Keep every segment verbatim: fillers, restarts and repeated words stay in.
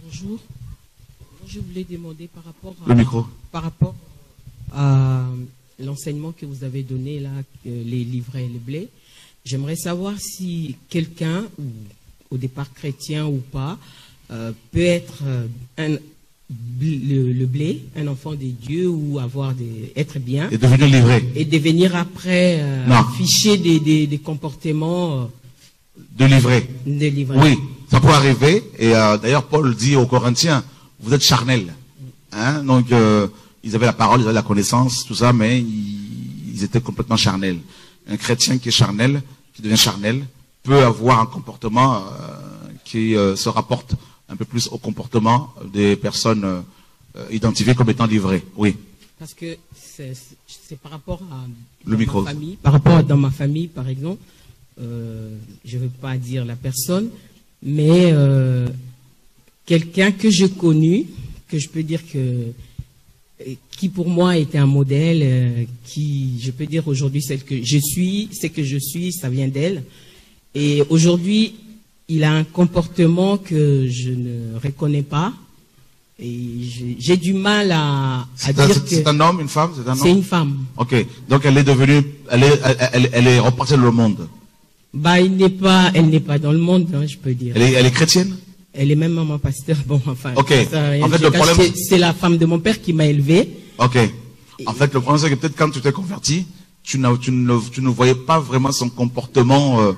Bonjour. Je voulais demander par rapport à, Le micro. par rapport à l'enseignement que vous avez donné là, les livrets et les blés. J'aimerais savoir si quelqu'un, au départ chrétien ou pas, euh, peut être un, le, le blé, un enfant des dieux, ou avoir des, être bien. Et devenir livré. Et devenir après euh, afficher des, des, des comportements. Euh, de livrer. De livrer. Oui, ça peut arriver. Et euh, d'ailleurs, Paul dit aux Corinthiens, vous êtes charnels. Hein? Donc, euh, ils avaient la parole, ils avaient la connaissance, tout ça, mais ils, ils étaient complètement charnels. Un chrétien qui est charnel, qui devient charnel, peut avoir un comportement euh, qui euh, se rapporte un peu plus au comportement des personnes euh, identifiées comme étant livrées. Oui. Parce que c'est par rapport à le micro. Ma famille, par rapport à dans ma famille, par exemple, euh, je ne veux pas dire la personne, mais euh, quelqu'un que j'ai connu, que je peux dire que qui pour moi était un modèle, euh, qui je peux dire aujourd'hui celle que je suis, c'est que je suis, ça vient d'elle. Et aujourd'hui, il a un comportement que je ne reconnais pas. Et j'ai du mal à, à dire que... C'est un homme, une femme? C'est un homme? C'est une femme. Ok. Donc elle est devenue, elle est, elle, elle, elle est repartie dans le monde. Bah, il n'est pas, elle n'est pas dans le monde, hein, je peux dire. Elle est, elle est chrétienne? Elle est même maman pasteur. Bon, enfin. Ok. Ça, en fait, le problème... c'est la femme de mon père qui m'a élevé. Ok. En fait, le problème, c'est que peut-être quand tu t'es converti, tu, tu, ne, tu ne voyais pas vraiment son comportement euh,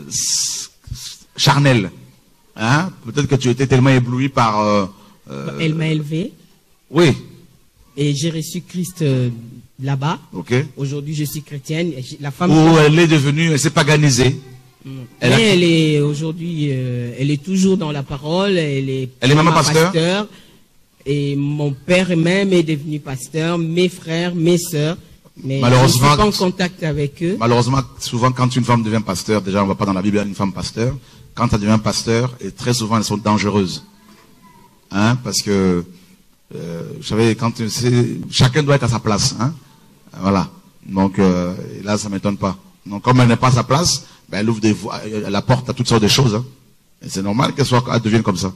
charnel. Hein? Peut-être que tu étais tellement ébloui par... Euh, euh, Elle m'a élevé. Oui. Et j'ai reçu Christ euh, là-bas. Ok. Aujourd'hui, je suis chrétienne. La femme. Ou elle est devenue, elle s'est paganisée. Mmh. Elle, a... elle est aujourd'hui, euh, elle est toujours dans la parole. Elle est. Elle est maman pasteur. pasteur. Et mon père même est devenu pasteur. Mes frères, mes sœurs. Mais malheureusement, je ne suis pas en contact avec eux. Malheureusement, souvent, quand une femme devient pasteur, déjà, on ne va pas dans la Bible, une femme pasteur. Quand elle devient pasteur, et très souvent, elles sont dangereuses. Hein, parce que, euh, vous savez, quand chacun doit être à sa place. Hein, voilà. Donc, euh, et là, ça m'étonne pas. Donc, comme elle n'est pas à sa place, ben, elle ouvre des voies, elle apporte à toutes sortes de choses. Hein. Et c'est normal qu'elle soit, elle devienne comme ça.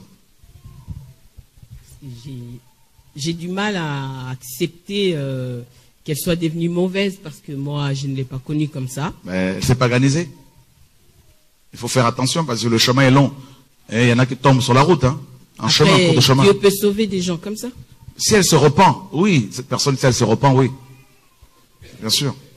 J'ai du mal à accepter euh, qu'elle soit devenue mauvaise parce que moi, je ne l'ai pas connue comme ça. Mais elle s'est paganisée. Il faut faire attention parce que le chemin est long. Et il y en a qui tombent sur la route. Hein. En Après, chemin, cours de chemin. Dieu peut sauver des gens comme ça? Si elle se repent, oui. Cette personne, si elle se repent, oui. Bien sûr.